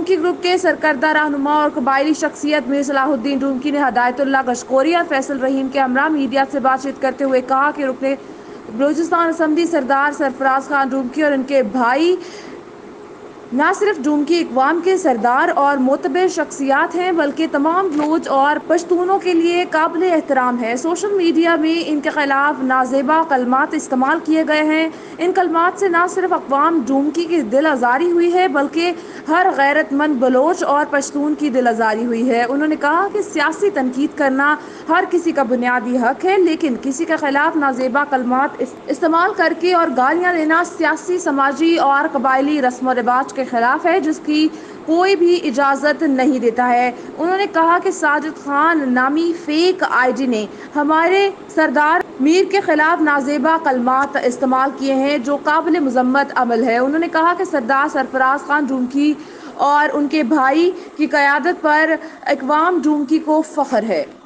डूमकी group के सरकर्दा रहनुमा और कबायली शख्सियत मीर सलाहुद्दीन डूमकी ने हिदायतुल्लाह गशकोरी और फैसल रहीम के हमरा मीडिया से बातचीत करते हुए कहा कि रुकने बलूचिस्तान असम्बली सरदार सरफराज खान डूमकी और उनके भाई न सिर्फ डूमकी इकवाम के सरदार और मोतबर शख्सियात हैं बल्कि तमाम बलूच और पश्तूनों के लिए काबिल एहतराम है। सोशल मीडिया में इनके खिलाफ नाजेबा कलमात इस्तेमाल किए गए हैं। इन कलमात से न सिर्फ अकवाम डूमकी की दिल आज़ारी हुई है बल्कि हर गैरतमंद बलोच और पश्तून की दिल आज़ारी हुई है। उन्होंने कहा कि सियासी तनकीद करना हर किसी का बुनियादी हक है, लेकिन किसी के खिलाफ नाजेबा कलमात इस्तेमाल करके और गालियाँ देना सियासी, समाजी और कबायली रस्म व रिवाज के खिलाफ है, जिसकी कोई भी इजाज़त नहीं देता है। उन्होंने कहा कि साजिद खान नामी फेक आईडी ने हमारे सरदार मीर के खिलाफ नाजेबा कलमात इस्तेमाल किए हैं जो काबिल मजम्मत अमल है। उन्होंने कहा कि सरदार सरफराज खान डूमकी और उनके भाई की क़यादत पर इक़वाम डूमकी को फ़ख्र है।